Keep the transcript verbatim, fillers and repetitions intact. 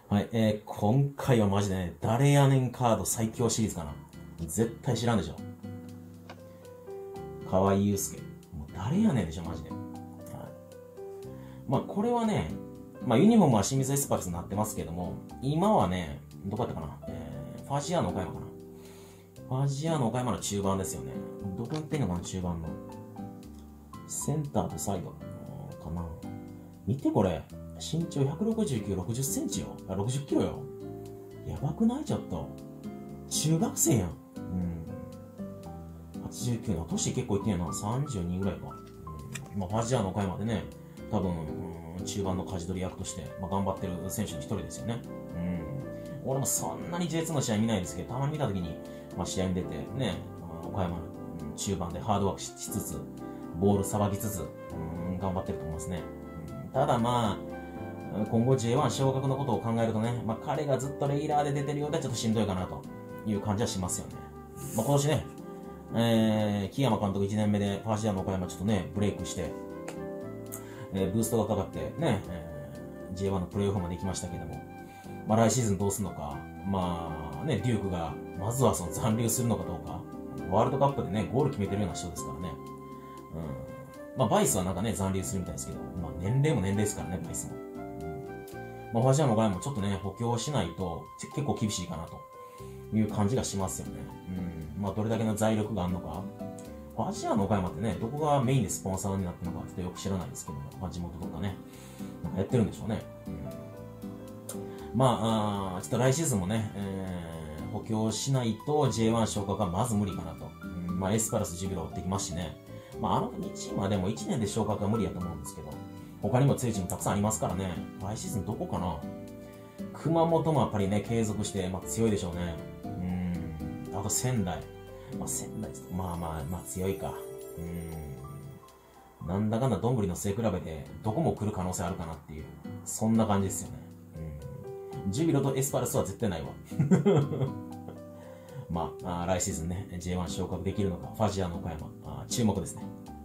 はい、えー、今回はマジでね、誰やねんカード最強シリーズかな。絶対知らんでしょ。河合祐介。もう誰やねんでしょ、マジで。はい。まあ、これはね、まあ、ユニフォームは清水エスパルスになってますけども、今はね、どこだったかな、えー、ファジアーノ岡山かな。ファジアーノ岡山の中盤ですよね。どこ行ってんのかな、中盤の。センターとサイドかな。見てこれ。身長ひゃくろくじゅうきゅう、ろくじゅっセンチよ。あ、ろくじゅっキロよ。やばくないちょっと。中学生やん。うん。はちじゅうきゅうの年結構いってんやな。さんじゅうにぐらいか。うん。まあ、ファジアーノ岡山でね、多分、うん、中盤の舵取り役として、まあ、頑張ってる選手の一人ですよね。うん。俺もそんなに ジェイツー の試合見ないんですけど、たまに見たときに、まあ、試合に出て、ね、岡山の中盤でハードワークしつつ、ボールさばきつつ、うん、頑張ってると思いますね。うん、ただまあ、今後 ジェイワン 昇格のことを考えるとね、まあ、彼がずっとレギュラーで出てるようではちょっとしんどいかなという感じはしますよね。まあ、今年ね、えー、木山監督いちねんめでファーシアの岡山ちょっとね、ブレイクして、えー、ブーストがかかってね、えー、ジェイワン のプレイオフまで行きましたけども、まあ来シーズンどうするのか、まあね、デュークがまずはその残留するのかどうか、ワールドカップでね、ゴール決めてるような人ですからね。うん。まあバイスはなんかね、残留するみたいですけど、まあ年齢も年齢ですからね、バイスも。まあ、ファジアの場合もちょっとね、補強しないと結構厳しいかなという感じがしますよね。うん。まあ、どれだけの財力があるのか。ファジアの岡山ってね、どこがメインでスポンサーになってるのかちょっとよく知らないですけども、まあ、地元とかね、なんかやってるんでしょうね。うん、まあ、あちょっと来シーズンもね、えー、補強しないと ジェイワン 昇格はまず無理かなと。うん、まあ、エスパルス、ジュビロ追ってきますしね。まあ、あのにチームはでもいちねんで昇格は無理やと思うんですけど、他にも強いチームたくさんありますからね。来シーズンどこかな。熊本もやっぱりね、継続して、まあ強いでしょうね。うん。あと仙台。まあ仙台、まあまあ、まあ強いか。うん。なんだかんだどんぐりの背比べて、どこも来る可能性あるかなっていう。そんな感じですよね。うん。ジュビロとエスパルスは絶対ないわ。まあ、あ来シーズンね、ジェイワン 昇格できるのか、ファジアの岡山、あ注目ですね。